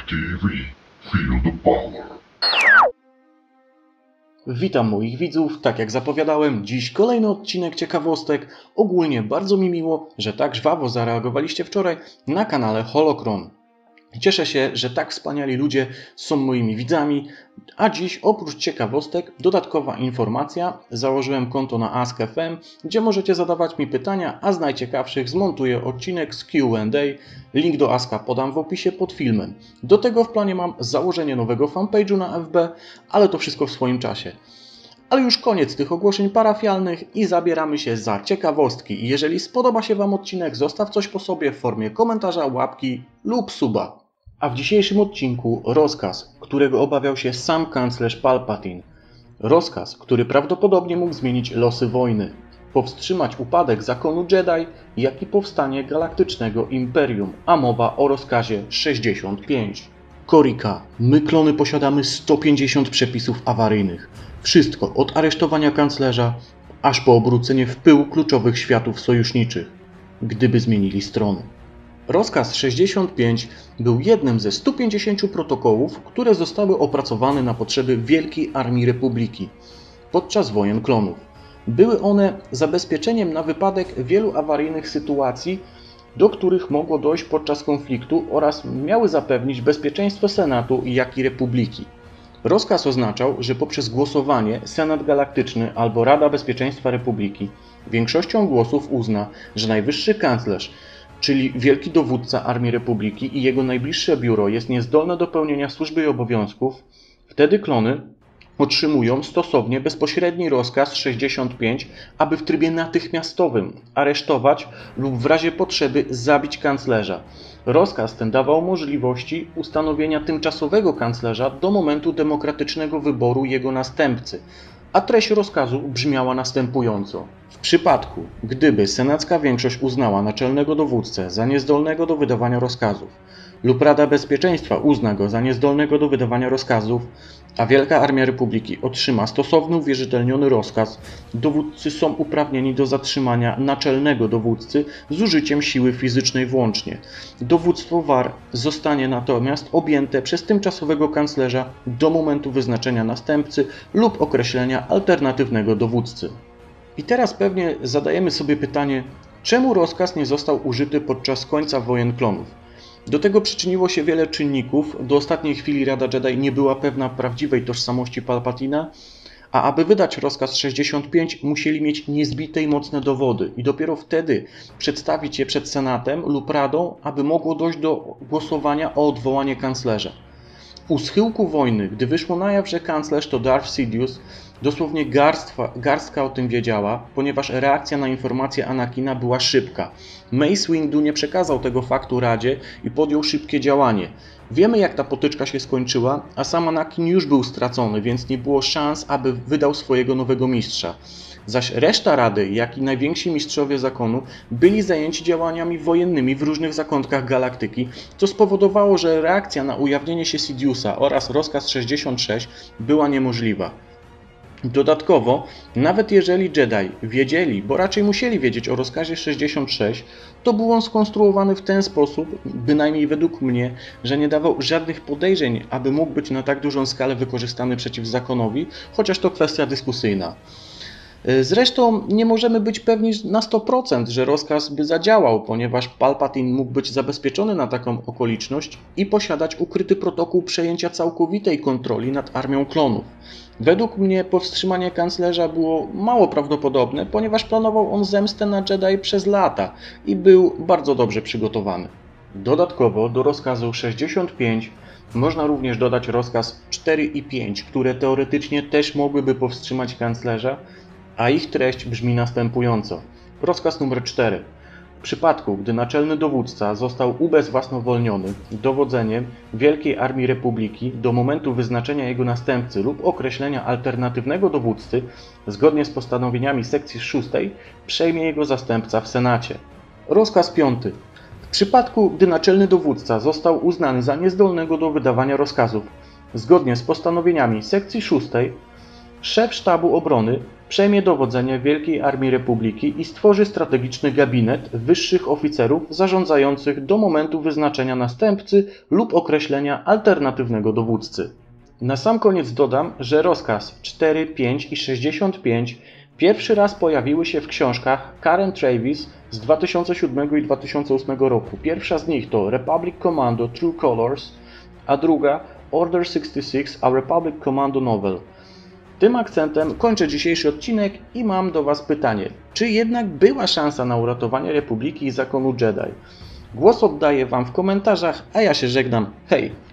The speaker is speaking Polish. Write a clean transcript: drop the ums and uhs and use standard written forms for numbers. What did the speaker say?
TV. Feel the power. Witam moich widzów, tak jak zapowiadałem, dziś kolejny odcinek ciekawostek. Ogólnie bardzo mi miło, że tak żwawo zareagowaliście wczoraj na kanale Holocron. Cieszę się, że tak wspaniali ludzie są moimi widzami, a dziś oprócz ciekawostek dodatkowa informacja. Założyłem konto na Ask.fm, gdzie możecie zadawać mi pytania, a z najciekawszych zmontuję odcinek z Q&A. Link do Aska podam w opisie pod filmem. Do tego w planie mam założenie nowego fanpage'u na FB, ale to wszystko w swoim czasie. Ale już koniec tych ogłoszeń parafialnych i zabieramy się za ciekawostki. I jeżeli spodoba się Wam odcinek, zostaw coś po sobie w formie komentarza, łapki lub suba. A w dzisiejszym odcinku rozkaz, którego obawiał się sam kanclerz Palpatine. Rozkaz, który prawdopodobnie mógł zmienić losy wojny, powstrzymać upadek zakonu Jedi, jak i powstanie galaktycznego imperium, a mowa o rozkazie 65. Korika, my klony posiadamy 150 przepisów awaryjnych. Wszystko od aresztowania kanclerza, aż po obrócenie w pył kluczowych światów sojuszniczych, gdyby zmienili strony. Rozkaz 65 był jednym ze 150 protokołów, które zostały opracowane na potrzeby Wielkiej Armii Republiki podczas wojen klonów. Były one zabezpieczeniem na wypadek wielu awaryjnych sytuacji, do których mogło dojść podczas konfliktu, oraz miały zapewnić bezpieczeństwo Senatu, jak i Republiki. Rozkaz oznaczał, że poprzez głosowanie Senat Galaktyczny albo Rada Bezpieczeństwa Republiki większością głosów uzna, że najwyższy kanclerz, czyli wielki dowódca Armii Republiki i jego najbliższe biuro jest niezdolne do pełnienia służby i obowiązków, wtedy klony otrzymują stosownie bezpośredni rozkaz 65, aby w trybie natychmiastowym aresztować lub w razie potrzeby zabić kanclerza. Rozkaz ten dawał możliwości ustanowienia tymczasowego kanclerza do momentu demokratycznego wyboru jego następcy, a treść rozkazu brzmiała następująco. W przypadku, gdyby senacka większość uznała naczelnego dowódcę za niezdolnego do wydawania rozkazów lub Rada Bezpieczeństwa uzna go za niezdolnego do wydawania rozkazów, a Wielka Armia Republiki otrzyma stosowny uwierzytelniony rozkaz, dowódcy są uprawnieni do zatrzymania naczelnego dowódcy z użyciem siły fizycznej włącznie. Dowództwo WAR zostanie natomiast objęte przez tymczasowego kanclerza do momentu wyznaczenia następcy lub określenia alternatywnego dowódcy. I teraz pewnie zadajemy sobie pytanie, czemu rozkaz nie został użyty podczas końca wojen klonów? Do tego przyczyniło się wiele czynników. Do ostatniej chwili Rada Jedi nie była pewna prawdziwej tożsamości Palpatina, a aby wydać rozkaz 65 musieli mieć niezbite i mocne dowody i dopiero wtedy przedstawić je przed Senatem lub Radą, aby mogło dojść do głosowania o odwołanie kanclerza. U schyłku wojny, gdy wyszło na jaw, że kanclerz to Darth Sidious, dosłownie garstka o tym wiedziała, ponieważ reakcja na informację Anakina była szybka. Mace Windu nie przekazał tego faktu Radzie i podjął szybkie działanie. Wiemy, jak ta potyczka się skończyła, a sam Anakin już był stracony, więc nie było szans, aby wydał swojego nowego mistrza. Zaś reszta Rady, jak i najwięksi mistrzowie zakonu byli zajęci działaniami wojennymi w różnych zakątkach galaktyki, co spowodowało, że reakcja na ujawnienie się Sidiousa oraz rozkaz 66 była niemożliwa. Dodatkowo, nawet jeżeli Jedi wiedzieli, bo raczej musieli wiedzieć o rozkazie 66, to był on skonstruowany w ten sposób, bynajmniej według mnie, że nie dawał żadnych podejrzeń, aby mógł być na tak dużą skalę wykorzystany przeciw zakonowi, chociaż to kwestia dyskusyjna. Zresztą nie możemy być pewni na 100%, że rozkaz by zadziałał, ponieważ Palpatine mógł być zabezpieczony na taką okoliczność i posiadać ukryty protokół przejęcia całkowitej kontroli nad armią klonów. Według mnie powstrzymanie kanclerza było mało prawdopodobne, ponieważ planował on zemstę na Jedi przez lata i był bardzo dobrze przygotowany. Dodatkowo do rozkazu 65 można również dodać rozkaz 4 i 5, które teoretycznie też mogłyby powstrzymać kanclerza, a ich treść brzmi następująco. Rozkaz numer 4. W przypadku, gdy naczelny dowódca został ubezwłasnowolniony, dowodzenie Wielkiej Armii Republiki do momentu wyznaczenia jego następcy lub określenia alternatywnego dowódcy, zgodnie z postanowieniami sekcji 6, przejmie jego zastępca w Senacie. Rozkaz 5. W przypadku, gdy naczelny dowódca został uznany za niezdolnego do wydawania rozkazów, zgodnie z postanowieniami sekcji 6, Szef Sztabu Obrony przejmie dowodzenie Wielkiej Armii Republiki i stworzy strategiczny gabinet wyższych oficerów zarządzających do momentu wyznaczenia następcy lub określenia alternatywnego dowódcy. Na sam koniec dodam, że rozkaz 4, 5 i 65 pierwszy raz pojawiły się w książkach Karen Travis z 2007 i 2008 roku. Pierwsza z nich to Republic Commando True Colors, a druga Order 66, a Republic Commando Novel. Tym akcentem kończę dzisiejszy odcinek i mam do Was pytanie. Czy jednak była szansa na uratowanie Republiki i zakonu Jedi? Głos oddaję Wam w komentarzach, a ja się żegnam. Hej!